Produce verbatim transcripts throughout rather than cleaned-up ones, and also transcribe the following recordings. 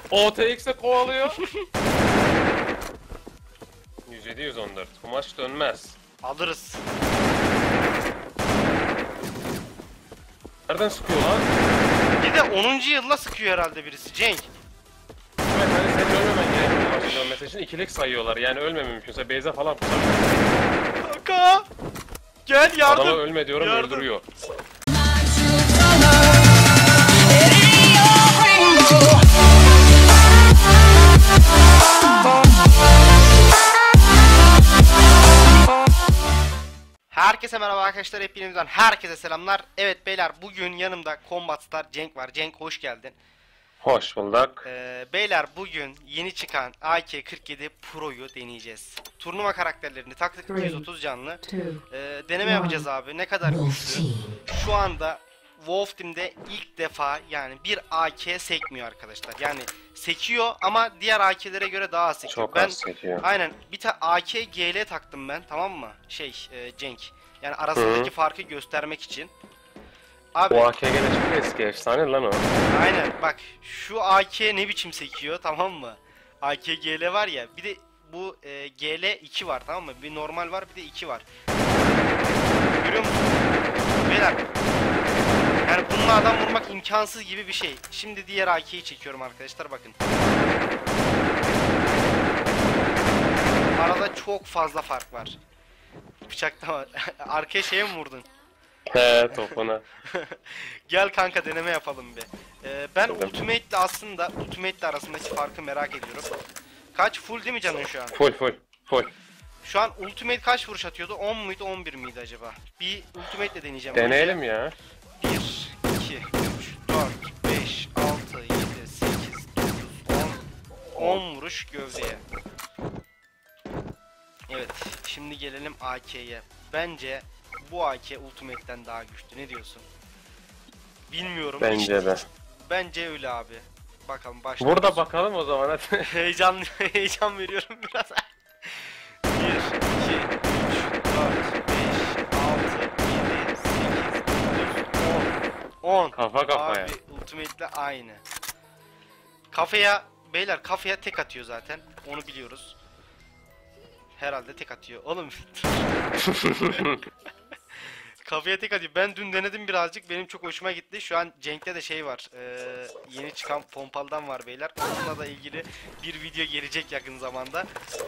O T X'e kovalıyor. yüz yedi yüz on dört. Bu maç dönmez. Alırız. Nereden sıkıyor lan? Bir de onuncu yılla sıkıyor herhalde birisi. Cenk. Evet, hani senin ölmemen gerekiyor maçın dönmesi için. İkilik sayıyorlar. Yani ölme mümkünse. Beyza falan kusar. Kanka. Gel yardım. Adama ölme diyorum, Yardım. öldürüyor. Herkese merhaba arkadaşlar, hepinizden herkese selamlar. Evet beyler, bugün yanımda Combat Star Cenk var. Cenk hoş geldin. Hoş bulduk. Ee, beyler bugün yeni çıkan A K kırk yedi Pro'yu deneyeceğiz. Turnuva karakterlerini taktık, iki yüz otuz canlı. Ee, deneme yapacağız abi, ne kadar güçlü. Şu anda Wolf Team'de ilk defa yani bir A K sekmiyor arkadaşlar. Yani sekiyor ama diğer A K'lere göre daha az sekiyor. Çok ben, az sekiyor. Aynen bir tane A K G L taktım ben, tamam mı? Şey e, Cenk. Yani arasındaki Hı-hı. farkı göstermek için. Abi, Bu A K gene çok eski, efsane lan o. aynen bak, şu A K ne biçim sekiyor, tamam mı? A K G L var ya, bir de bu e, G L iki var, tamam mı? Bir normal var, bir de iki var. Görüyor musun? Beyler, yani bununla adam vurmak imkansız gibi bir şey. Şimdi diğer A K'yi çekiyorum arkadaşlar, bakın. Arada çok fazla fark var. Bıçakta var. Arkaya şeye mi vurdun? He, topuna. Gel kanka, deneme yapalım bir. Ee, ben Tabii. Ultimate ile aslında Ultimate ile arasındaki farkı merak ediyorum. Kaç, full değil mi canın şu an? Full full full. Şu an Ultimate kaç vuruş atıyordu? on muydu, on bir miydi acaba? Bir Ultimate ile deneyeceğim. Deneyelim ya. bir, iki, üç, dört, beş, altı, yedi, sekiz, dokuz, on. on vuruş gövdeye. Evet, şimdi gelelim A K'ye. Bence bu A K Ultimate'den daha güçlü. Ne diyorsun? Bilmiyorum. Bence Hiç- de. Bence öyle abi. Bakalım başlıyoruz. Burada bakalım o zaman hadi. Heyecan, heyecan veriyorum biraz. bir, iki, üç, dört, beş, altı, yedi, sekiz, dokuz, on. on. Kafa kafaya. Abi Ultimate'le aynı. Kafaya, beyler kafaya tek atıyor zaten. Onu biliyoruz. Herhalde tek atıyor. Oğlum. Kafaya tek atıyor. Ben dün denedim birazcık. Benim çok hoşuma gitti. Şu an Cenk'te de şey var. Ee, yeni çıkan pompaldan var beyler. Onunla da ilgili bir video gelecek yakın zamanda.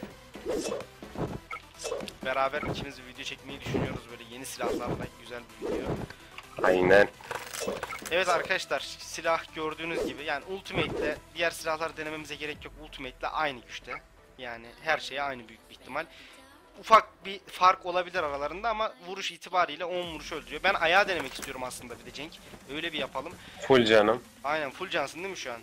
Beraber ikimiz bir video çekmeyi düşünüyoruz. Böyle yeni silahlarla güzel bir video. Aynen. Evet arkadaşlar, silah gördüğünüz gibi yani Ultimate'le diğer silahlar denememize gerek yok. Ultimate'le aynı güçte. Yani her şeye aynı büyük bir ihtimal. Ufak bir fark olabilir aralarında ama vuruş itibariyle on vuruş öldürüyor. Ben ayağı denemek istiyorum aslında bir de Cenk. Öyle bir yapalım. Full canım. Aynen full cansın değil mi şu an?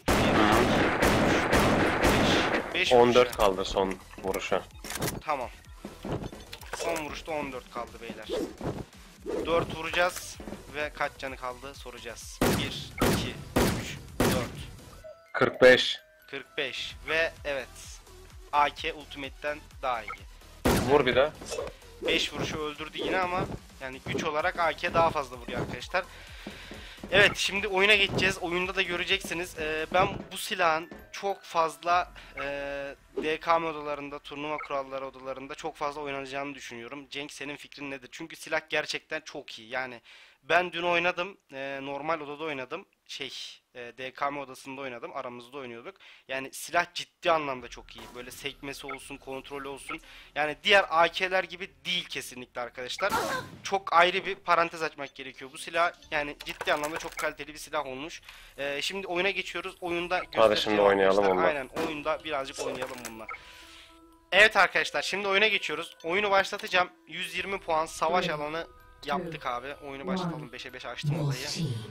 beş on dört kaldı son vuruşa. Tamam. Son vuruşta on dört kaldı beyler. dört vuracağız ve kaç canı kaldı soracağız. bir, iki, üç, dört. kırk beş. kırk beş ve evet. A K Ultimate'den daha iyi. Vur bir daha. beş vuruşu öldürdü yine ama yani güç olarak A K daha fazla vuruyor arkadaşlar. Evet, şimdi oyuna geçeceğiz. Oyunda da göreceksiniz. Ee, ben bu silahın çok fazla e, D K M odalarında, turnuva kuralları odalarında çok fazla oynanacağını düşünüyorum. Cenk, senin fikrin nedir? Çünkü silah gerçekten çok iyi. Yani ben dün oynadım. E, normal odada oynadım. Şey, e, D K M odasında oynadım. Aramızda oynuyorduk. Yani silah ciddi anlamda çok iyi. Böyle sekmesi olsun, kontrolü olsun. Yani diğer A K'ler gibi değil kesinlikle arkadaşlar. Çok ayrı bir parantez açmak gerekiyor. Bu silah yani ciddi anlamda çok kaliteli bir silah olmuş. Ee, şimdi oyuna geçiyoruz. Oyunda Hadi şimdi oynayalım arkadaşlar. onunla. Aynen, oyunda birazcık oynayalım bununla. Evet arkadaşlar, şimdi oyuna geçiyoruz. Oyunu başlatacağım. yüz yirmi puan savaş alanı yaptık abi. Oyunu başlatalım. beşe beş açtım olayı.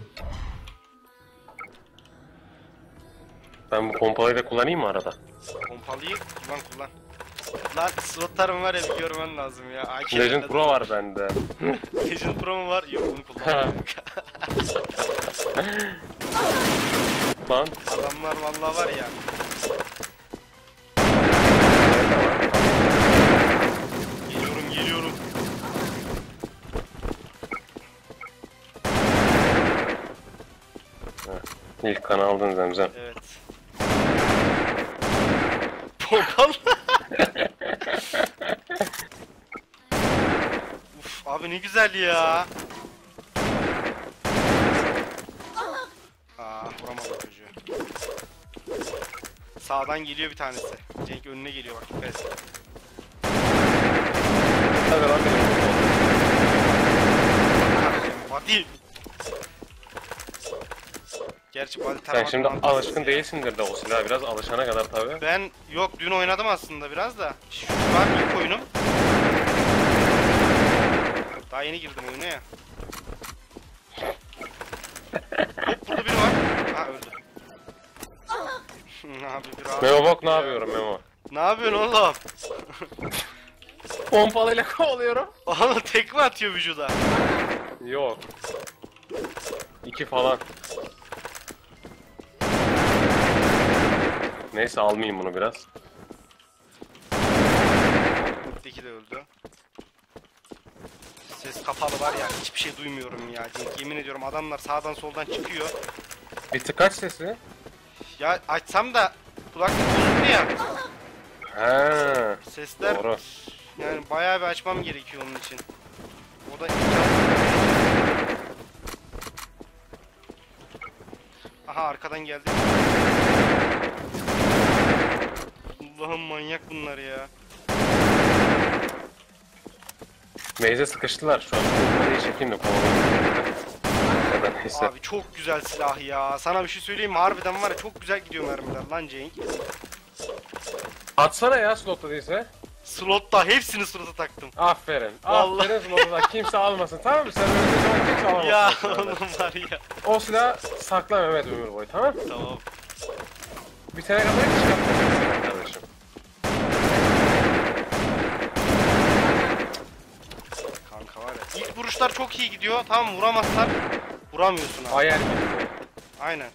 Ben bu pompalıyı da kullanayım mı arada? Pompalıyı kullan kullan. Lan slotlarım var ya, bir görmen lazım ya. A K Legend Pro var bende. Legend Pro mu var? Yok, bunu kullan. Lan. Adamlar vallahi var ya. Geliyorum geliyorum. İlk kanı aldın Zemzem. Evet. Pompalı. Uf abi ne güzel ya. Aa vuramadım çocuğu. Sağdan geliyor bir tanesi. Cenk önüne geliyor bak dikkat et. Hadi lan benim. Hadi. Gerçi body Sen tarama şimdi mantıksız alışkın ya. değilsindir de o silaha biraz alışana kadar tabi. Ben yok dün oynadım aslında biraz da. Şu var ilk oyunum. Daha yeni girdim oyuna ya. Hop burada biri var. Ha öldü. Abi bir rahat. Memo bak ne yapıyorum Memo. Ne yapıyorsun oğlum? Pompalıyla kovalıyorum. Oğlum tekme atıyor vücuda. Yok. İki falan. Neyse almayayım bunu biraz. Öteki de öldü. Ses kapalı var ya hiçbir şey duymuyorum ya. Cenk, yemin ediyorum adamlar sağdan soldan çıkıyor. Bir tıkaç sesi. Ya açsam da kulaklık bozuldu ya. He. Sesler Doğru. yani bayağı bir açmam gerekiyor onun için. O da aha arkadan geldi. Allah'ım manyak bunlar ya. Meyze sıkıştılar şu an. Pompalıyı çekeyim de kovalayayım. Ya da neyse. Abi çok güzel silah ya. Sana bir şey söyleyeyim mi? Harbiden var ya çok güzel gidiyor mermiler lan Cenk. Atsana ya slotta değilse. Slotta hepsini slota taktım. Aferin. Vallahi. Aferin slotta kimse almasın tamam mı? Sen öldüğün zaman kimse alamasın. Ya o silahı. oğlum var ya. O silahı sakla Mehmet ömür boyu tamam mı? Tamam. Bitene kadar hiç yapmayacaksın kardeşim. Kanka var ya. İlk vuruşlar çok iyi gidiyor. Tamam vuramazsan vuramıyorsun abi. Ayar gibi. Aynen.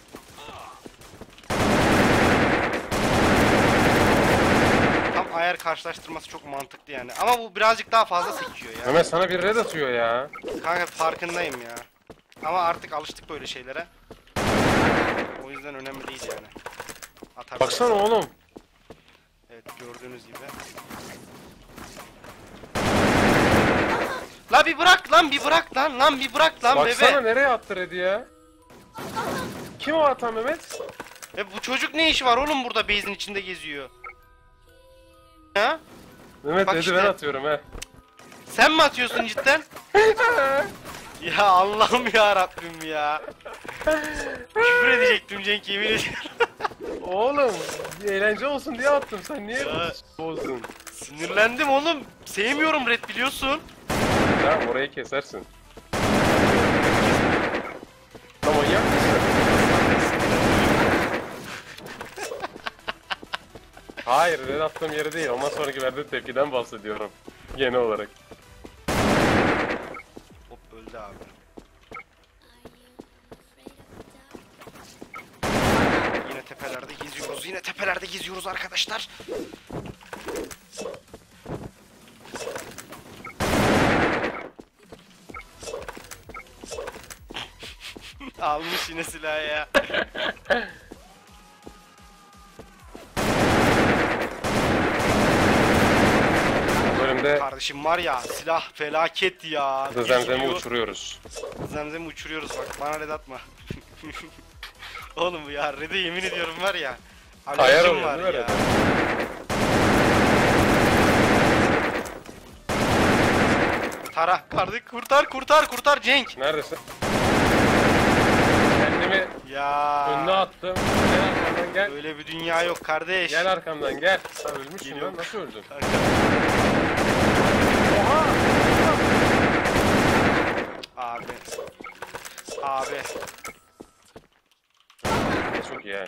Tam ayar karşılaştırması çok mantıklı yani. Ama bu birazcık daha fazla sekiyor ya. Mehmet sana bir red atıyor ya. Kanka farkındayım ya. Ama artık alıştık böyle şeylere. O yüzden önemli değil yani. Atar. Baksana oğlum. Evet gördüğünüz gibi. La bir bırak lan bir bırak lan lan bir bırak lan Baksana bebe. nereye attı red'i ya. Kim o atan Mehmet? E bu çocuk ne işi var oğlum burada base'in içinde geziyor. Ya? Mehmet Bak red'i işte. ben atıyorum he. Sen mi atıyorsun cidden? Ya Allah'ım ya Rabbim ya. Küfür edecektim Cenk yemin ediyorum. Oğlum bir eğlence olsun diye attım sen niye Ya. bozdun? Sinirlendim oğlum. Sevmiyorum red biliyorsun. Tamam orayı kesersin. Ama manyak mısın? Hayır red attığım yeri değil ondan sonraki verdiği tepkiden bahsediyorum. Genel olarak. Hop öldü abi. Yine tepelerde geziyoruz. Yine tepelerde geziyoruz arkadaşlar. Almış yine silahı ya. Bölümde Kardeşim var ya silah felaket ya. Bir zemzemi gidiyor, uçuruyoruz. Zemzemi uçuruyoruz bak bana red atma. Oğlum ya red'e yemin ediyorum var ya. Ayar Alerjim oluyor var değil mi ya. red'e? Tara kardık kurtar kurtar kurtar Cenk. Neredesin? Kendimi Ya. önüne attım. Gel arkamdan gel. Öyle bir dünya yok kardeş. Gel arkamdan gel. Ha ölmüşsün Geliyorum. lan nasıl öldün? Kanka. Oha! Abi. Abi. Çok iyi ha.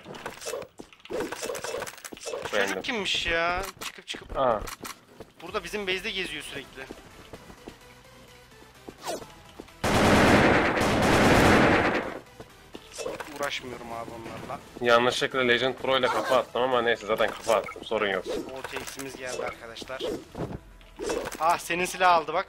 Çocuk Beğendim. kimmiş ya? Çıkıp çıkıp Aa, burada bizim base'de geziyor sürekli. Uğraşmıyorum abi onlarla. yanlışlıkla Legend Pro ile kafa attım ama neyse zaten kafa attım sorun yok. O T X'imiz geldi arkadaşlar. Ah senin silah aldı bak.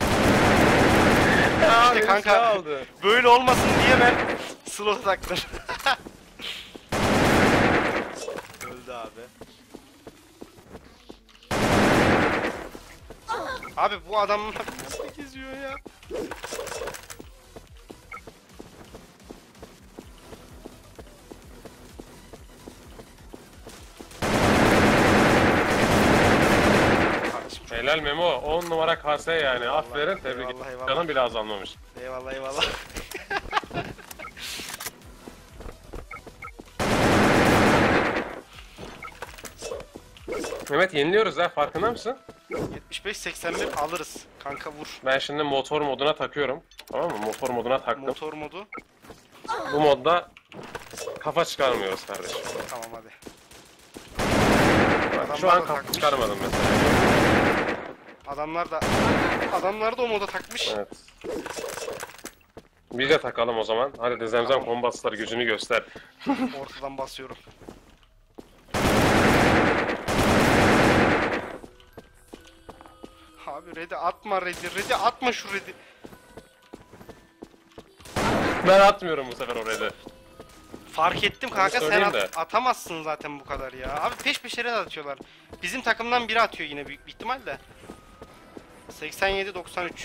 Aa, İşte benim kanka. silah aldı. Böyle olmasın diye ben slow taktım. Öldü abi. Abi bu adamlar nasıl geziyor ya? Kardeşim çok- Helal Memo. on numara K S yani. Eyvallah, Aferin. Tebrik eyvallah, ederim. eyvallah. Canım bile azalmamış. Eyvallah eyvallah. Mehmet yeniliyoruz ha. Farkında mısın? yetmiş beş seksen bir alırız. Kanka vur. Ben şimdi motor moduna takıyorum. Tamam mı? Motor moduna taktım. Motor modu. Bu modda kafa çıkarmıyoruz kardeşim. Tamam hadi. Bak, şu Adamlar an da kafa takmış. çıkarmadım mesela. Adamlar da adamlar da o moda takmış. Evet. Biz de takalım o zaman. Hadi de Zemzem Tamam. kombaslar gücünü göster. Ortadan basıyorum. Abi Red'i atma Red'i. Red'i atma şu Red'i. Ben atmıyorum bu sefer oraya. Fark ettim kanka, sen söyleyeyim at- de. atamazsın zaten bu kadar ya. Abi peş peşe Red atıyorlar. Bizim takımdan biri atıyor yine büyük bir ihtimalle. seksen yedi doksan üç.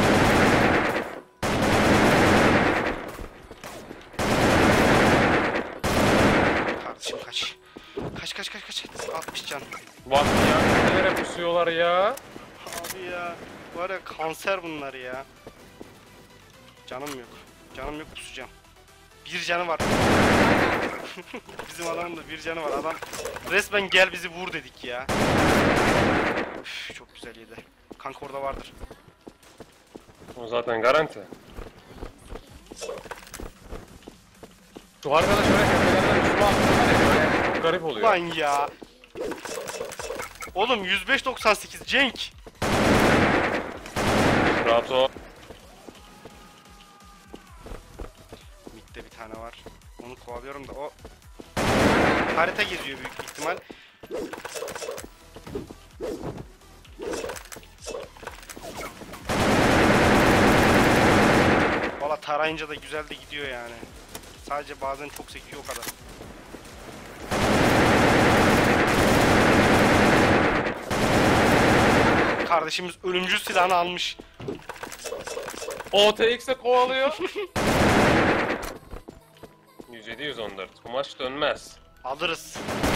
Kardeşim kaç. Kaç kaç kaç kaç. altmış can. Bak ya nelere pusuyorlar ya. Abi ya. Var ya kanser bunlar ya. Canım yok. Canım yok, kusacağım. Bir canı var. Bizim adamın da bir canı var. Adam resmen gel bizi vur dedik ya. Üf, çok güzel yedi. Kanka orada vardır. O zaten garanti. Şu arkadaş şöyle tepelerden üstüme attığında böyle çok garip oluyor. Lan ya. Oğlum yüz beş doksan sekiz Cenk. Rahat ol. Mid'de bir tane var. Onu kovalıyorum da o harita geziyor büyük bir ihtimal. Valla tarayınca da güzel de gidiyor yani. Sadece bazen çok sekiyor o kadar. Kardeşimiz ölümcül silahını almış. O T X'e kovalıyor. yüz yedi yüz on dört. Bu maç dönmez. Alırız.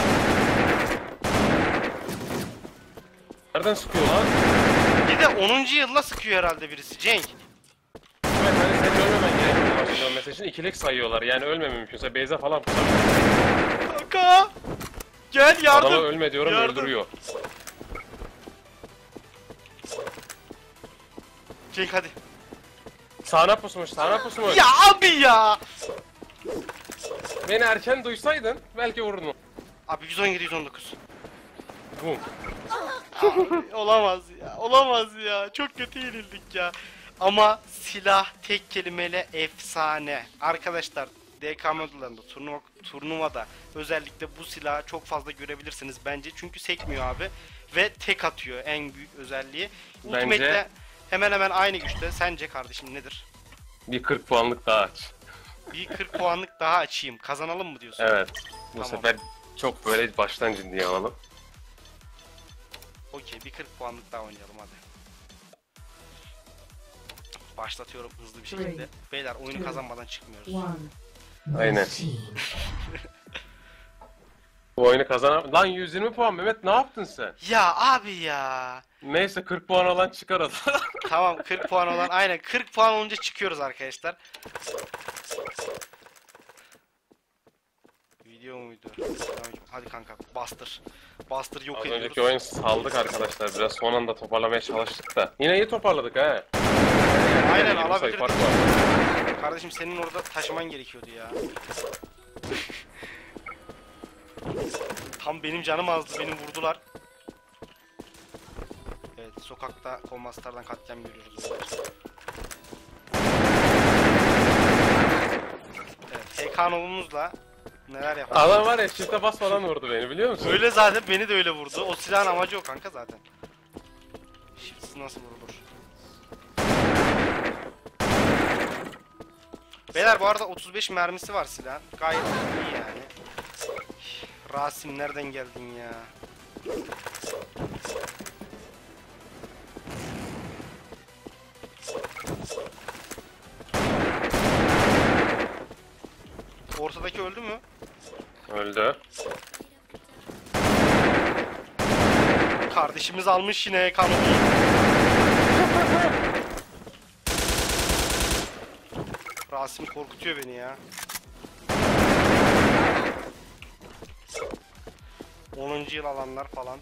Nereden sıkıyor lan? Bir de onuncu yılla sıkıyor herhalde birisi Cenk. Evet hani senin ölmemen gerekiyor maçın dönmesi için. İkilik sayıyorlar yani ölme mümkünse. Beyza falan pusamıyor. Kanka. Gel yardım. Adama ölme diyorum Yardım. öldürüyor. Cenk hadi. Sağına pusmuş, sağına pusmuş. Ya abi ya. Beni erken duysaydın belki vururdun. Abi yüz on yedi yüz on dokuz. Bum. Olamaz ya. Olamaz ya. Çok kötü yenildik ya. Ama silah tek kelimeyle efsane. Arkadaşlar D K modlarında turnuva, turnuvada özellikle bu silahı çok fazla görebilirsiniz bence. Çünkü sekmiyor abi. Ve tek atıyor en büyük özelliği. Bence- Ultimate'le hemen hemen aynı güçte. Sence kardeşim nedir? Bir kırk puanlık daha aç. Bir kırk puanlık daha açayım. Kazanalım mı diyorsun? Evet. Bu Tamam. sefer çok böyle baştan ciddiye alalım. Okey, bir kırk puanlık daha oynayalım hadi. Başlatıyorum hızlı bir şekilde. Beyler oyunu kazanmadan çıkmıyoruz. One. Aynen. Team. Bu oyunu kazan. Lan yüz yirmi puan Mehmet ne yaptın sen? Ya abi ya. Neyse kırk puan alan çıkar o da. Tamam, kırk puan olan, aynen kırk puan olunca çıkıyoruz arkadaşlar. Video muydu? Hadi kanka bastır. Bastır yok Az ediyoruz. önceki oyun saldık arkadaşlar biraz son anda toparlamaya çalıştık da. Yine iyi toparladık ha. Aynen, yirmi sayı alabilirdik. fark var. Kardeşim senin orada taşıman gerekiyordu ya. Tam benim canım azdı, beni vurdular. Evet, sokakta Konmastar'dan katliam görüyoruz. beyler. Evet, H K novumuzla neler yapalım? Adam var ya çifte basmadan vurdu beni biliyor musun? Öyle zaten, beni de öyle vurdu. O silahın amacı o kanka zaten. Shiftsiz nasıl vurulur? Beyler bu arada otuz beş mermisi var silahın. Gayet iyi yani. Rasim nereden geldin ya? Ortadaki öldü mü? Öldü. Kardeşimiz almış yine kanı. Rasim korkutuyor beni ya. onuncu yıl alanlar falan.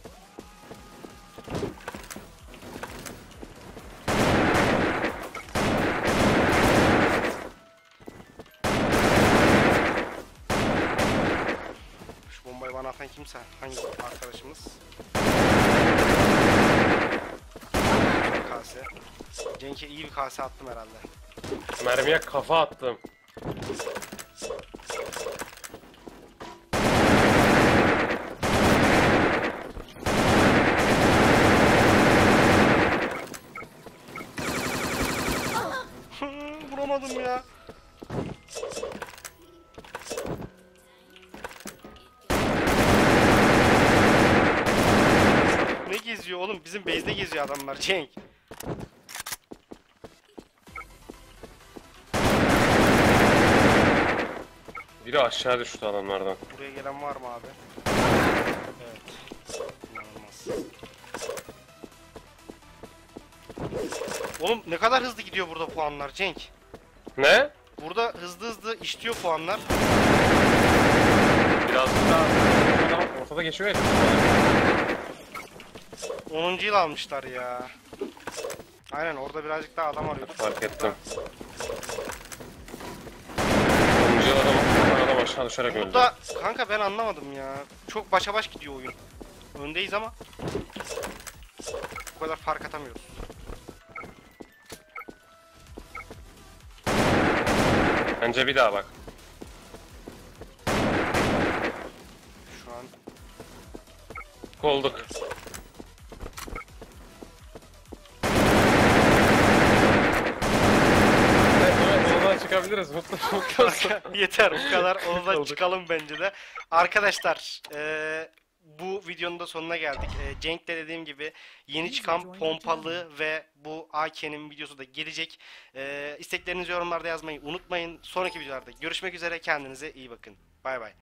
Şu bombayı bana atan kimse? Hangi arkadaşımız? Kase. Cenk'e iyi bir kase attım herhalde. Mermiye kafa attım. Vuramadım ya. Ne geziyor oğlum? Bizim base'de geziyor adamlar Cenk. Biri aşağı düştü adamlardan. Buraya gelen var mı abi? Evet. İnanılmaz. Oğlum ne kadar hızlı gidiyor burada puanlar Cenk. Ne? Burada hızlı hızlı işliyor puanlar. Biraz daha adam ortada geçiyor ya. onuncu yıl almışlar ya. Aynen orada birazcık daha adam arıyorduk. Fark ettim. onuncu adam, adam aşağı düşerek öldü. Burada kanka ben anlamadım ya. Çok başa baş gidiyor oyun. Öndeyiz ama bu kadar fark atamıyoruz. Bence bir daha bak. Şu an Olduk. Evet, evet, oradan çıkabiliriz. Mutlu mutlu olsun. yeter bu kadar. Oradan Olduk. çıkalım bence de. Arkadaşlar eee, bu videonun da sonuna geldik. Eee Cenk de dediğim gibi yeni çıkan pompalı ve bu A K'nin videosu da gelecek. Eee isteklerinizi yorumlarda yazmayı unutmayın. Sonraki videolarda görüşmek üzere. Kendinize iyi bakın. Bay bay.